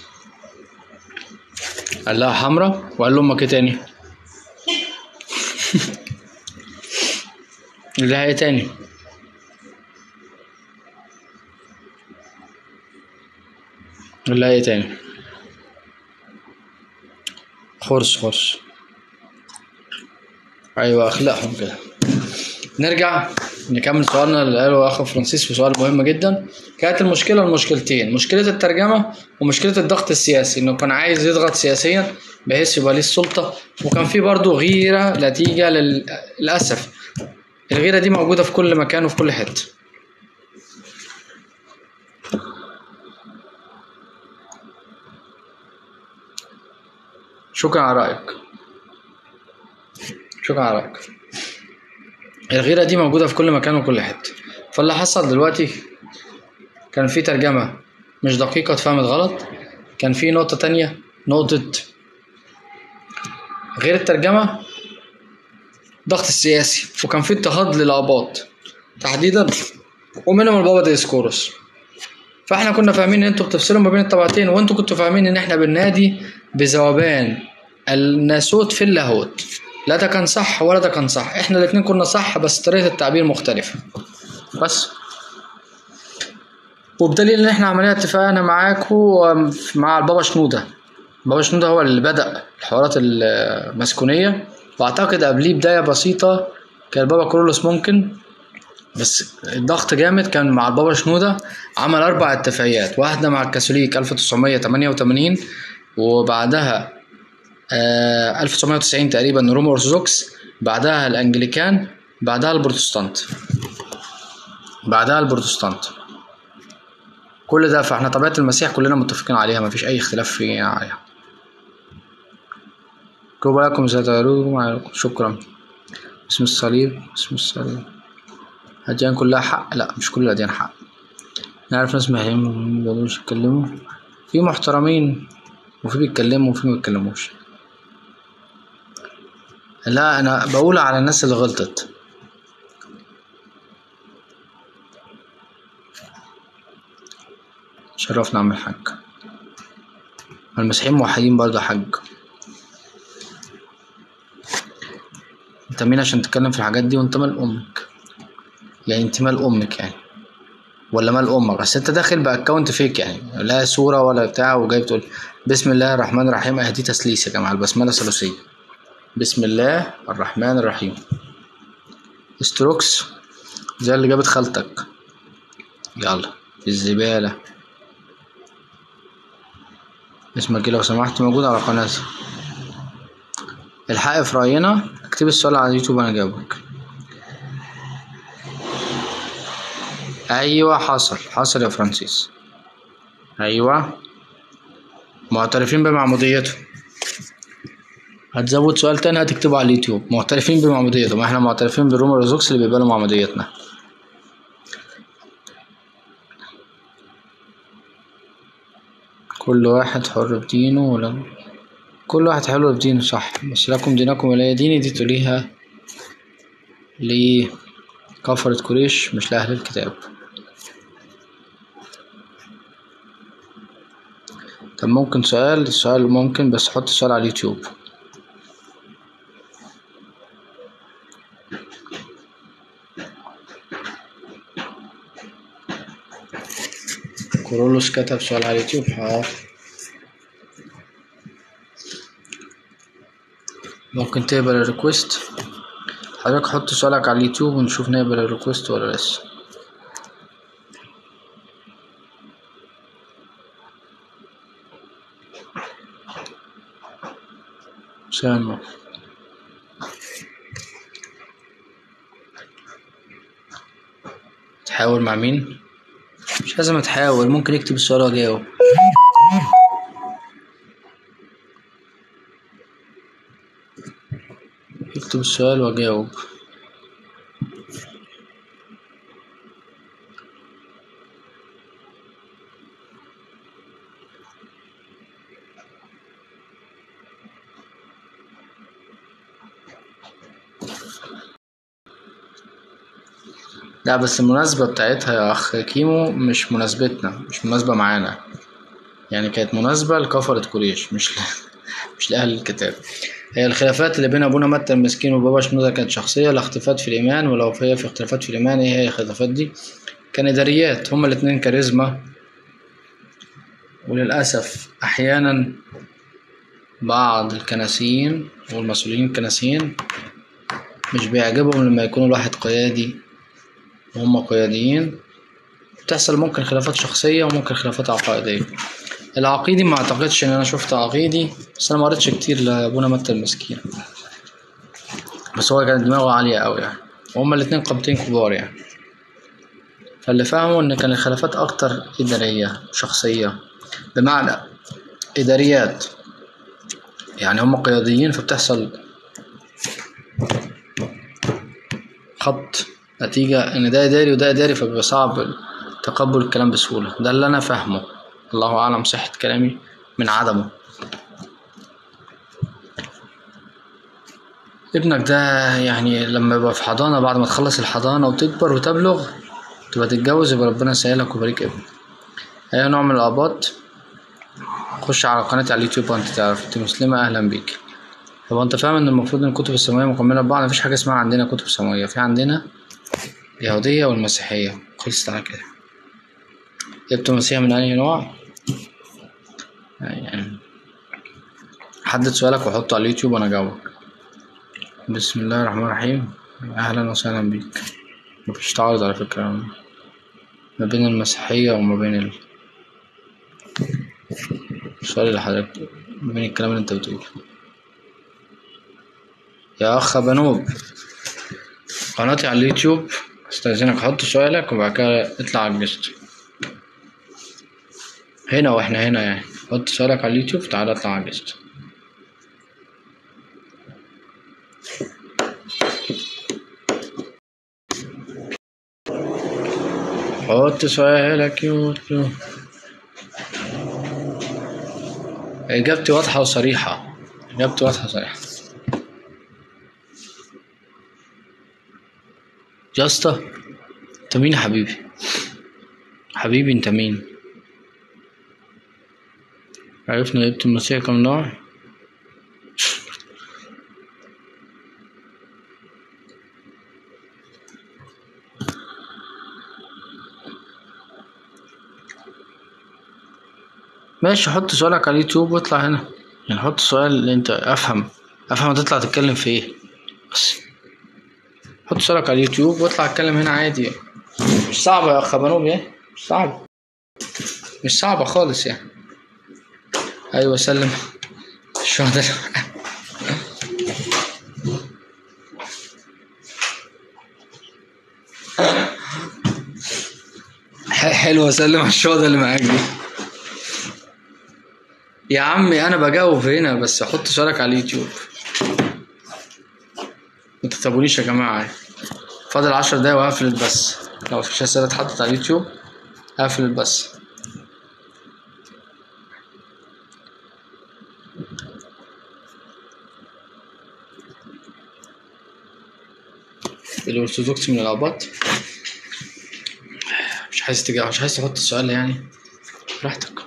قال لها حمرا وقال لامك ايه تاني؟ قال لها ايه تاني؟ قال لها ايه تاني؟ خرس. ايوه اخلاقهم كده. نرجع نكمل سؤالنا اللي قاله اخو فرانسيس في سؤال مهم جدا. كانت المشكلتين، مشكله الترجمه ومشكله الضغط السياسي، انه كان عايز يضغط سياسيا بحيث يبقى ليه السلطه، وكان في برضه غيره نتيجه للاسف. الغيره دي موجوده في كل مكان وفي كل حته. شكرا على رايك. الغيره دي موجوده في كل مكان وكل حته. فاللي حصل دلوقتي كان في ترجمه مش دقيقه اتفهمت غلط. كان في نقطه تانية، نقطه غير الترجمه الضغط السياسي، وكان في اضطهاد للآباط تحديدا ومنهم البابا ديسكورس. فاحنا كنا فاهمين ان انتوا بتفصلوا ما بين الطبقتين، وانتوا كنتوا فاهمين ان احنا بننادي بذوبان الناسوت في اللاهوت. لا ده كان صح ولا ده كان صح، احنا الاتنين كنا صح بس طريقة التعبير مختلفة بس. وبدليل ان احنا عملنا اتفاقنا معاكم مع البابا شنودة. البابا شنودة هو اللي بدأ الحوارات المسكونية، واعتقد قبليه بداية بسيطة كان البابا كرولوس ممكن، بس الضغط جامد كان مع البابا شنودة. عمل 4 اتفاقيات، واحدة مع الكاثوليك 1988، وبعدها 1990 تقريبا روما أرثوذكس، بعدها الأنجليكان، بعدها البروتستانت. كل ده فاحنا طبيعة المسيح كلنا متفقين عليها، مفيش أي اختلاف فيها عليها. كتب لكم ستعلوكم. شكرا. اسم الصليب. الأديان كلها حق؟ لا، مش كل الأديان حق. نعرف ناس مهمين مبيقدروش يتكلموا، في محترمين وفي بيتكلموا وفي مبيتكلموش. لا أنا بقول على الناس اللي غلطت. شرفنا عم الحاج. المسيحيين موحدين برضه يا حاج. انت مين عشان تتكلم في الحاجات دي وانت مال امك؟ يعني انت مال امك يعني ولا مال امك؟ بس انت داخل باكونت فيك يعني، لا صورة ولا بتاع، وجاي بتقول بسم الله الرحمن الرحيم. اهدي تسليس يا جماعة، البسملة ثلاثية. بسم الله الرحمن الرحيم. استروكس زي اللي جابت خالتك. يلا في الزبالة. اسمك ايه لو سمحت؟ موجود على قناتي. الحق في رأينا. اكتب السؤال على اليوتيوب انا جاوبك. ايوه حصل يا فرانسيس. ايوه معترفين بمعموديته. هتزود سؤال تاني هتكتبه على اليوتيوب. معترفين بمعموديته، ما احنا معترفين بالروما أرثوذكس اللي بيقبلوا معموديتنا. كل واحد حر بدينه ولا كل واحد حلو بدينه صح، بس لكم دينكم ولا ديني دي تقوليها لكفرة قريش مش لأهل الكتاب. طب ممكن السؤال ممكن، بس حط السؤال على اليوتيوب. كورولوس كتب سؤال على اليوتيوب. حاضر. ممكن تقبل الريكوست. حضرتك حط سؤالك على اليوتيوب ونشوف نقبل الريكوست ولا لسه. سلام. تحاول مع مين؟ مش لازم تحاول، ممكن يكتب السؤال واجاوب. اكتب السؤال واجاوب. لا بس المناسبة بتاعتها يا أخ كيمو مش مناسبتنا، مش مناسبة معانا يعني، كانت مناسبة لكفرة قريش مش لأهل الكتاب. هي الخلافات اللي بين أبونا متى المسكين وبابا شنودة كانت شخصية، لا اختلافات في الإيمان. ولو هي في اختلافات في الإيمان، إيه هي الخلافات دي؟ كان إداريات. هما الاتنين كاريزما، وللأسف أحيانا بعض الكنسيين والمسؤولين الكنسيين مش بيعجبهم لما يكون الواحد قيادي وهم قياديين. بتحصل ممكن خلافات شخصية وممكن خلافات عقائدية. العقيدي ما اعتقدش ان انا شفت عقيدي، بس انا ما قريتش كتير لابونا متى المسكين، بس هو كان دماغه عالية قوي يعني، وهما الاتنين قامتين كبار يعني. فاللي فهموا ان كان الخلافات اكتر ادارية شخصية، بمعنى اداريات يعني هما قياديين، فبتحصل خط نتيجة ان ده اداري وده اداري، فبيبقى صعب تقبل الكلام بسهولة. ده اللي انا فاهمه، الله اعلم صحة كلامي من عدمه. ابنك ده يعني لما يبقى في حضانة، بعد ما تخلص الحضانة وتكبر وتبلغ تبقى تتجوز، يبقى ربنا يسهلك ويبارك ابنك. أي نوع من الآباء؟ خش على قناتي على اليوتيوب وانت تعرف. انت مسلمة أهلا بيك. طب انت فاهم ان المفروض ان الكتب السماوية مكملة لبعض؟ مفيش حاجة اسمها عندنا كتب سماوية، في عندنا اليهودية والمسيحية، خلصت على كده. جبت المسيح من أي نوع؟ يعني حدد سؤالك وحطه على اليوتيوب وأنا أجاوبك. بسم الله الرحمن الرحيم. أهلا وسهلا بيك. مفيش تعارض على فكرة ما بين المسيحية وما بين السؤال اللي حضرتك، ما بين الكلام اللي أنت بتقوله. يا أخ بنوب، قناتي على اليوتيوب، استأذنك حط سؤالك وبعد كده اطلع على الجست هنا، واحنا هنا يعني. حط سؤالك على اليوتيوب تعالى اطلع على الجست. حط سؤالك يوتيوب. إجابتي واضحة وصريحة، إجابتي واضحة وصريحة يا اسطى. انت مين يا حبيبي؟ حبيبي انت مين؟ عرفنا جبت المسيح كم نوع؟ ماشي، حط سؤالك على اليوتيوب واطلع هنا. يعني حط السؤال اللي انت افهم هتطلع تتكلم في ايه بس. حط سؤالك على اليوتيوب واطلع اتكلم هنا عادي يعني. مش صعبة يا اخ بنوب يعني، مش صعبة، مش صعبة خالص يعني. ايوه سلم الشهداء. حلوة، سلم على الشهداء اللي معاك دي. يا عمي انا بجاوب هنا بس، حط سؤالك على اليوتيوب. ما تتابعونيش يا جماعة. فاضل 10 دقايق وهقفل البث. لو مفيش اسئلة اتحطت على اليوتيوب هقفل البث. الأرثوذكس من الآباط. مش عايز تجاوب، مش عايز تحط السؤال يعني، براحتك.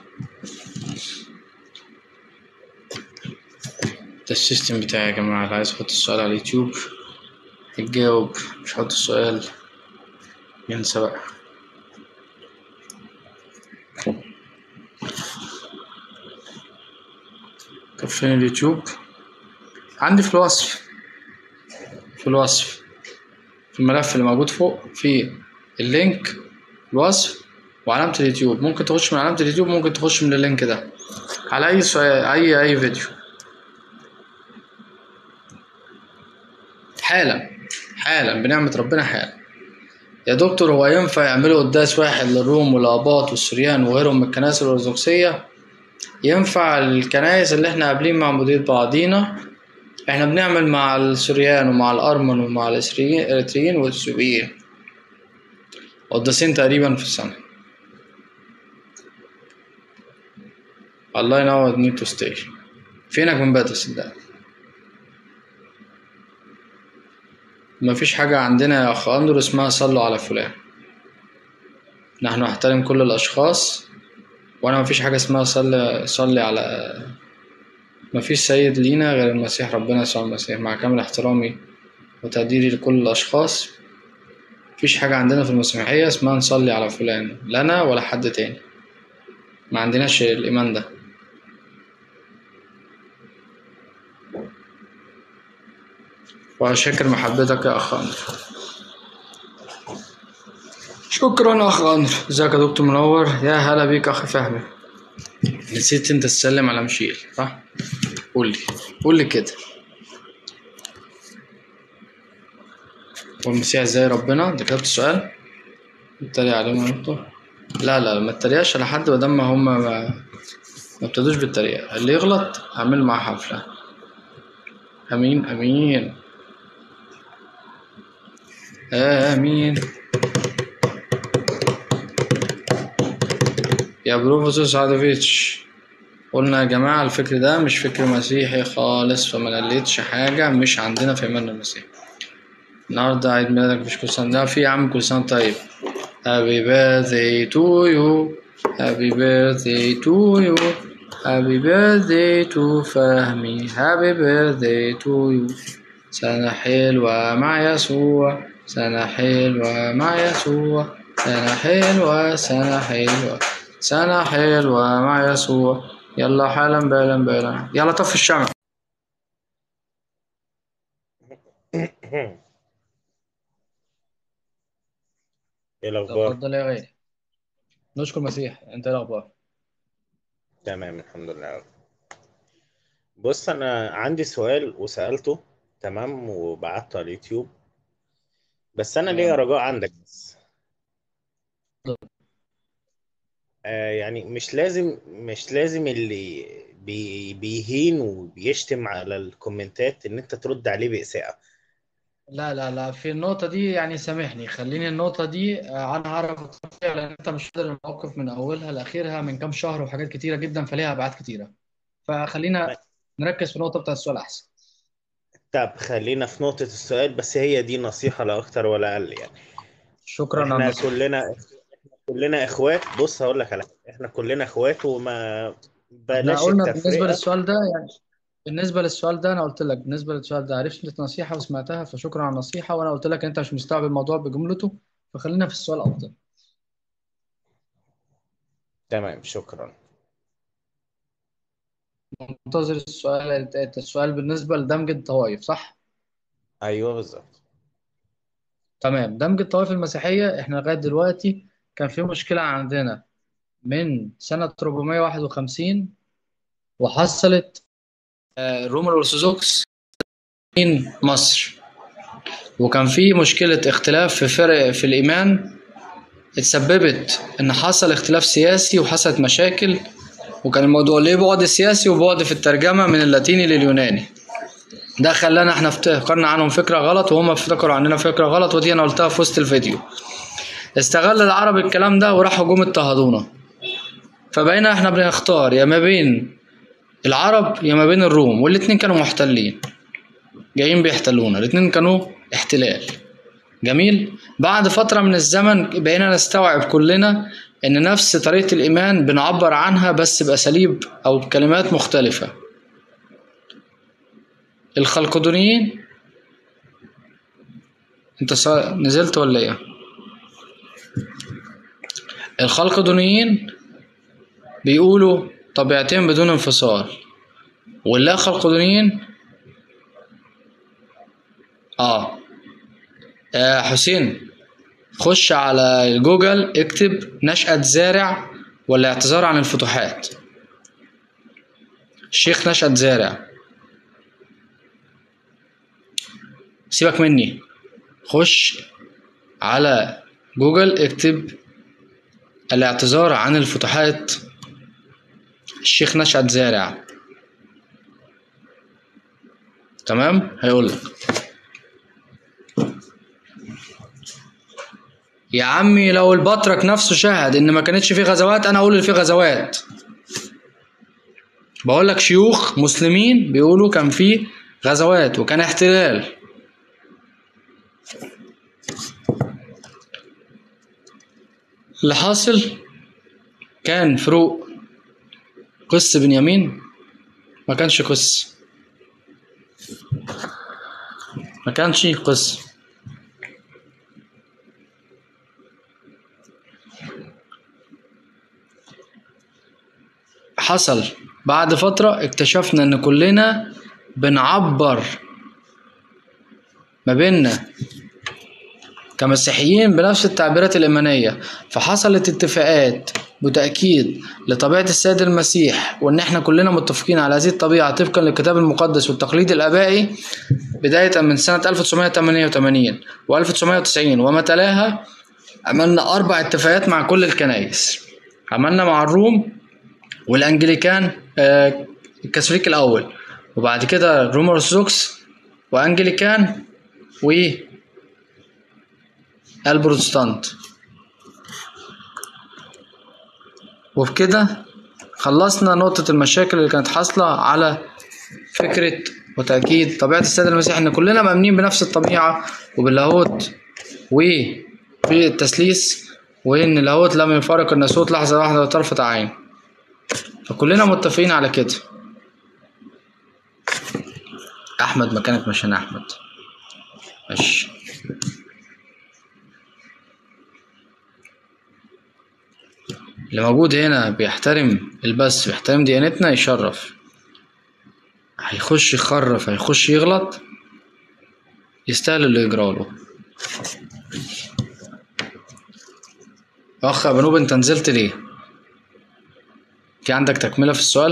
ده السيستم بتاعي يا جماعة، اللي عايز يحط السؤال على اليوتيوب يتجاوب، مش حط السؤال ينسى بقى. طب فين اليوتيوب؟ عندي في الوصف، في الوصف، في الملف اللي موجود فوق في اللينك، الوصف وعلامة اليوتيوب. ممكن تخش من علامة اليوتيوب، ممكن تخش من اللينك ده على أي سؤال، أي فيديو حالا بنعمة ربنا حالا. يا دكتور هو ينفع يعملوا قداس واحد للروم والآباط والسريان وغيرهم من الكنائس الأرثوذكسية؟ ينفع الكنائس اللي احنا قابلين معمودية بعضينا، احنا بنعمل مع السريان ومع الأرمن ومع الإريتريين والإثيوبيين قداسين تقريبا في السنة. الله ينور نيتو ستيشن. فينك من بدري صدقني. مفيش حاجة عندنا يا أخ أندر اسمها صلوا على فلان. نحن نحترم كل الأشخاص، وأنا مفيش حاجة اسمها صلي على، مفيش سيد لينا غير المسيح، ربنا يسوع المسيح. مع كامل احترامي وتقديري لكل الأشخاص، مفيش حاجة عندنا في المسيحية اسمها نصلي على فلان، لنا ولا حد تاني. ما عندناش الإيمان ده. وشاكر محبتك يا أخ أندر. شكرا أخ أندر. ازيك يا دكتور منور؟ يا هلا بيك أخي فهمي. نسيت انت تسلم على مشيل صح؟ قولي كده. والمسيح ازاي ربنا؟ ده كتبت السؤال؟ اتريق عليهم انتوا؟ لا ما تتريقش على حد مادام ما هم ما ابتدوش بالتريقة. اللي يغلط هعمل معاه حفلة. امين امين امين. يا بروفيسور سعدوفيتش، قلنا يا جماعة الفكر ده مش فكر مسيحي خالص، فما قلتش حاجة مش عندنا في إيماننا المسيحي. النهاردة عيد ميلادك، مش كل سنة ده في يا عم، كل سنة طيب. Happy birthday to you. Happy birthday to you. Happy birthday to فهمي. Happy birthday to you. سنة حلوة مع يسوع، سنة حلوة مع يسوع، سنة حلوة، سنة حلوة، سنة حلوة مع يسوع. يلا حالا بالا بالا، يلا طفي الشمع. ايه الاخبار؟ اتفضل يا غالي. نشكر المسيح، انت ايه الاخبار؟ تمام الحمد لله. بص انا عندي سؤال وسألته، تمام، وبعته على اليوتيوب، بس انا ليا تمام. رجاء عندك بس. يعني مش لازم اللي بيهين وبيشتم على الكومنتات ان انت ترد عليه بإساءة. لا لا لا، في النقطة دي يعني سامحني، خليني النقطة دي أنا هعرف أتصرف فيها، لأن أنت مش قادر الموقف من أولها لآخرها من كام شهر وحاجات كتيرة جدا، فليها أبعاد كتيرة. فخلينا نركز في النقطة بتاعت السؤال أحسن. طب خلينا في نقطة السؤال، بس هي دي نصيحة لا اكتر ولا اقل يعني. شكرا على احنا النصيحة. كلنا اخوات. بص هقول لك على حاجة. احنا كلنا اخوات وما احنا بلاش قلنا بالنسبة التفرقة. للسؤال ده يعني، بالنسبة للسؤال ده أنا قلت لك، بالنسبة للسؤال ده عرفت نصيحة وسمعتها، فشكرا على النصيحة، وأنا قلت لك أنت مش مستوعب الموضوع بجملته، فخلينا في السؤال أفضل. تمام شكرا. منتظر السؤال. السؤال بالنسبة لدمج الطوائف، صح؟ ايوه بالظبط. تمام. دمج الطوائف المسيحية، احنا لغاية دلوقتي كان في مشكلة عندنا من سنة 451، وحصلت الروم الأرثوذكس من مصر، وكان في مشكلة اختلاف في فرق في الإيمان، اتسببت إن حصل اختلاف سياسي وحصلت مشاكل، وكان الموضوع ليه بعد سياسي وبعد في الترجمة من اللاتيني لليوناني. ده خلانا احنا افتكرنا عنهم فكرة غلط وهم افتكروا عننا فكرة غلط، ودي أنا قلتها في وسط الفيديو. استغل العرب الكلام ده وراحوا جم اضطهدونا، فبقينا احنا بنختار يا ما بين العرب يا ما بين الروم، والاتنين كانوا محتلين، جايين بيحتلونا، الاتنين كانوا احتلال. جميل. بعد فترة من الزمن بقينا نستوعب كلنا ان نفس طريقة الايمان بنعبر عنها بس باساليب او بكلمات مختلفة. الخلقدونيين، انت نزلت ولا ايه؟ الخلقدونيين بيقولوا طبيعتين بدون انفصال، واللا خلقدونيين اه حسين، خش على جوجل اكتب نشأة زارع ولا اعتذار عن الفتوحات. الشيخ نشأة زارع، سيبك مني، خش على جوجل اكتب الاعتذار عن الفتوحات، الشيخ نشأة زارع. تمام، هيقولك يا عمي لو البطرك نفسه شهد ان ما كانتش فيه غزوات، انا اقول اللي فيه غزوات. بقول لك شيوخ مسلمين بيقولوا كان فيه غزوات وكان احتلال. اللي حاصل كان فروق. قس بنيامين ما كانش قس، ما كانش قس. حصل بعد فترة اكتشفنا ان كلنا بنعبر ما بيننا كمسيحيين بنفس التعبيرات الإيمانية، فحصلت اتفاقات بتأكيد لطبيعة السيد المسيح، وإن إحنا كلنا متفقين على هذه الطبيعة طبقا للكتاب المقدس والتقليد الآبائي، بداية من سنة 1988 و1990 وما تلاها. عملنا 4 اتفاقات مع كل الكنائس. عملنا مع الروم والأنجليكان، الكاثوليك الأول، وبعد كده الروم الأرثوذكس وأنجليكان والبروتستانت. وبكده خلصنا نقطة المشاكل اللي كانت حاصلة على فكرة وتأكيد طبيعة السيد المسيح، إن كلنا مؤمنين بنفس الطبيعة وباللاهوت وبالتثليث، وإن اللاهوت لم يفارق الناسوت لحظة واحدة وطرفة عين، فكلنا متفقين على كده. أحمد مكانك مش هنا أحمد، ماشي. اللي موجود هنا بيحترم البث ويحترم ديانتنا يشرف، هيخش يخرف هيخش يغلط يستاهل اللي يجراله. اخ بنوب انت نزلت ليه؟ في عندك تكملة في السؤال؟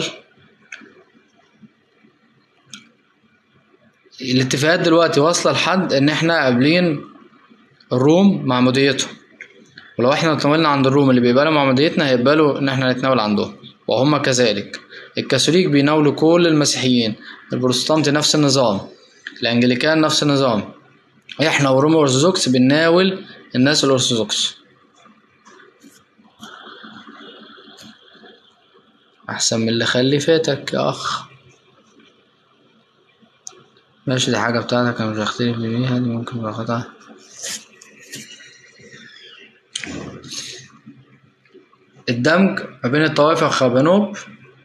الاتفاقات دلوقتي واصلة لحد ان احنا قابلين الروم مع مديتهم، ولو احنا اتناولنا عند الروم اللي بيقبلوا مع مديتنا هيقبلوا ان احنا نتناول عندهم، وهم كذلك. الكاثوليك بيناولوا كل المسيحيين، البروتستانت نفس النظام، الانجليكان نفس النظام، احنا وروم الارثوذكس بنناول الناس الارثوذكس. احسن من اللي خلفتك يا اخ. ماشي، دي حاجة بتاعتك انا مش هختلف بيها، دي ممكن باخدها. الدمج ما بين الطوائف يا خابنوب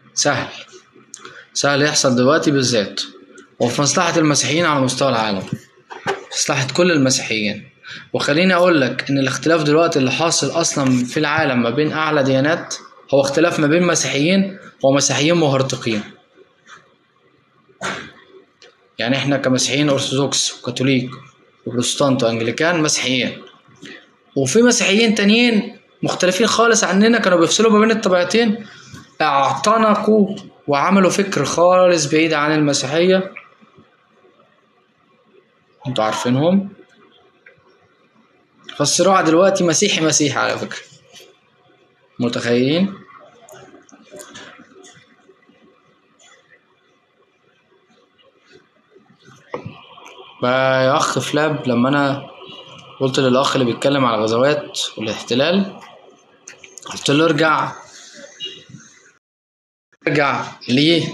سهل يحصل دلوقتي بالذات، وفي مصلحة المسيحيين على مستوى العالم، مصلحة كل المسيحيين. وخليني اقول لك ان الاختلاف دلوقتي اللي حاصل اصلا في العالم ما بين اعلى ديانات هو اختلاف ما بين مسيحيين ومسيحيين مهرطقين. يعني احنا كمسيحيين ارثوذكس وكاثوليك وبروتستانت وانجليكان مسيحيين، وفي مسيحيين تانيين مختلفين خالص عننا كانوا بيفصلوا ما بين الطبيعتين، اعتنقوا وعملوا فكر خالص بعيد عن المسيحية، انتوا عارفينهم. فالصراع دلوقتي مسيحي على فكرة، متخيلين؟ بقى يا اخ فلاب، لما انا قلت للاخ اللي بيتكلم على الغزوات والاحتلال، قلت له ارجع ليه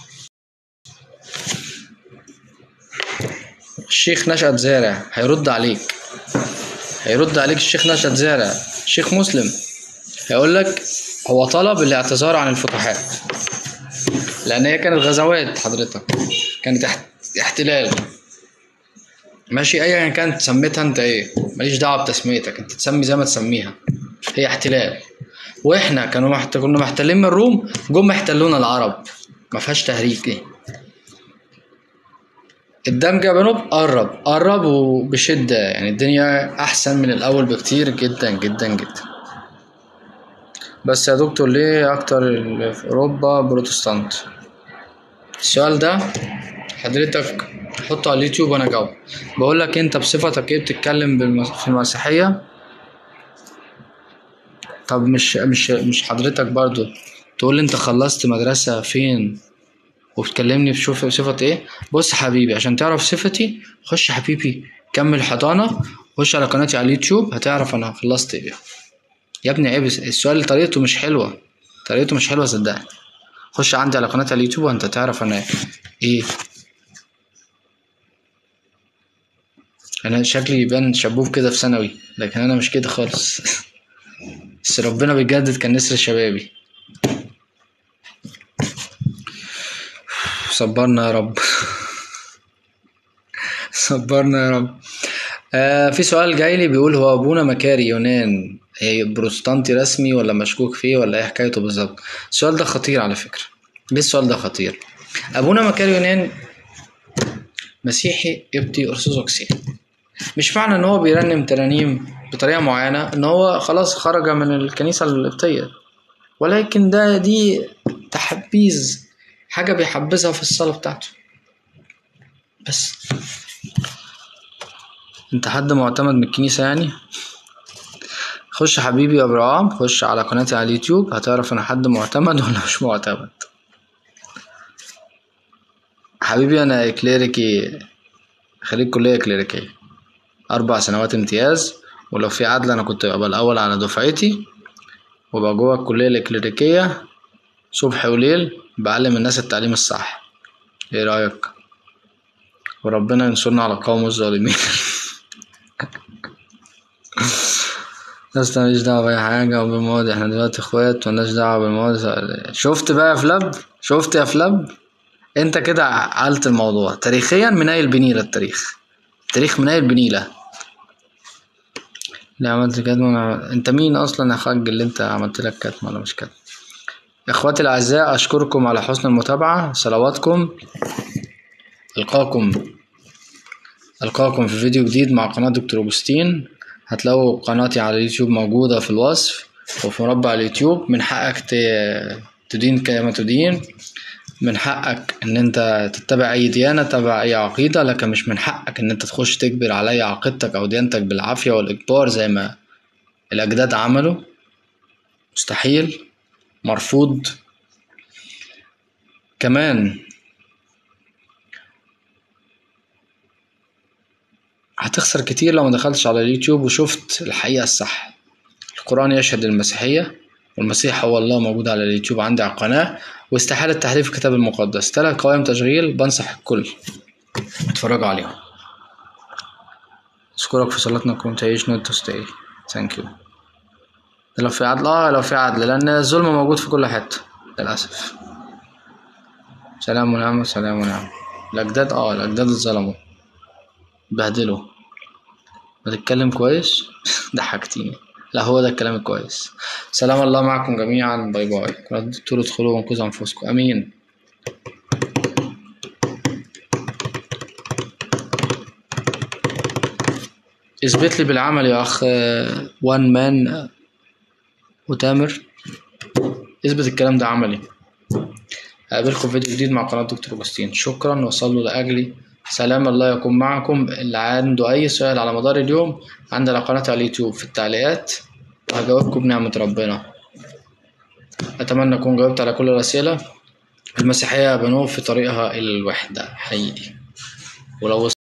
الشيخ نشأت زارع هيرد عليك الشيخ نشأت زارع شيخ مسلم، هيقول لك هو طلب الاعتذار عن الفتوحات، لان هي كانت غزوات حضرتك، كانت احتلال. ماشي، ايا كانت سميتها انت ايه، ماليش دعوه بتسميتك، انت تسمي زي ما تسميها، هي احتلال. واحنا كنا محتلين من الروم، جم احتلونا العرب، ما فيهاش تهريج. ايه الدمج يا بنوب قرب وبشده، يعني الدنيا احسن من الاول بكتير جدا جدا جدا. بس يا دكتور ليه اكتر اللي في اوروبا بروتستانت؟ السؤال ده حضرتك حطه على اليوتيوب وانا جاوب. بقول لك انت بصفتك ايه بتتكلم في المسيحيه؟ طب مش حضرتك برضو تقول لي انت خلصت مدرسه فين وبتكلمني بصفه ايه؟ بص حبيبي، عشان تعرف صفتي خش حبيبي كمل حضانه، خش على قناتي على اليوتيوب هتعرف انا خلصت ايه. يا ابني عيب، السؤال طريقته مش حلوه صدقني. خش عندي على قناتي على اليوتيوب وانت تعرف انا ايه. انا شكلي يبان شبوب كده في ثانوي، لكن انا مش كده خالص. بس ربنا بيجدد كان نسر شبابي. صبرنا يا رب. صبرنا يا رب. في سؤال جاي لي بيقول هو ابونا مكاري يونان بروتستانتي رسمي ولا مشكوك فيه ولا ايه حكايته بالظبط؟ السؤال ده خطير على فكرة. ليه السؤال ده خطير؟ ابونا مكاري يونان مسيحي قبطي ارثوذكسي، مش معنى ان هو بيرنم ترانيم بطريقة معينة ان هو خلاص خرج من الكنيسة القبطية، ولكن دي تحبيز، حاجة بيحبذها في الصلاة بتاعته بس. انت حد معتمد من الكنيسة يعني؟ خش حبيبي يا ابراهام، خش على قناتي على اليوتيوب هتعرف انا حد معتمد ولا مش معتمد. حبيبي انا كليريكي، خريج كلية كليريكية 4 سنوات امتياز، ولو في عدل انا كنت ابقى الاول على دفعتي وابقى جوه الكلية الكليريكية صبح وليل بعلم الناس التعليم الصح. ايه رأيك؟ وربنا ينصرنا على القوم الظالمين. بس ماليش دعوة بأي حاجة وبالماضي، احنا دلوقتي اخوات مالناش دعوة بالماضي. شفت بقى يا فلاب؟ شفت يا فلاب؟ انت كده عقلت الموضوع تاريخيا منايل بنيلة. التاريخ منايل بنيلة. اللي عملت كتم انت مين اصلا يا خاج اللي انت عملت لك كتم ولا مش كتم؟ اخواتي الاعزاء اشكركم على حسن المتابعة، صلواتكم. القاكم في فيديو جديد مع قناة دكتور أوجستين. هتلاقوا قناتي على اليوتيوب موجودة في الوصف وفي مربع اليوتيوب. من حقك تدين كما تدين، من حقك ان انت تتبع اي ديانة، تتبع اي عقيدة، لكن مش من حقك ان انت تخش تجبر علي عقيدتك او ديانتك بالعافية والاجبار زي ما الاجداد عملوا. مستحيل، مرفوض. كمان هتخسر كتير لو ما دخلتش على اليوتيوب وشفت الحقيقة الصح. القرآن يشهد المسيحية، والمسيح هو الله، موجود على اليوتيوب عندي على القناة. واستحالة تحريف الكتاب المقدس. 3 قوائم تشغيل بنصح الكل اتفرجوا عليهم. أشكرك في صلاتنا. كنت تعيش not to stay. thank you. لو في عدل لو في عدل، لأن الظلم موجود في كل حتة للأسف. سلام ونعمة، سلام ونعمة. الأجداد الأجداد اتظلموا، بهدلوا. بتتكلم كويس. ضحكتيني. لا، هو ده الكلام الكويس. سلام الله معكم جميعا. باي باي. كنتوا تدخلوا وانقذوا أنفسكم. أمين. اثبت لي بالعمل يا أخ وان مان وتامر. اثبت الكلام ده عملي. أقابلكم في فيديو جديد مع قناة دكتور أوجستين. شكرا وصلوا لأجلي. سلام الله يكون معكم. اللي عنده أي سؤال على مدار اليوم عندي على قناتي على اليوتيوب في التعليقات، وهجاوبكم بنعمة ربنا. أتمنى أكون جاوبت على كل الأسئلة. المسيحية بنوب في طريقها إلى الوحدة حقيقي. ولو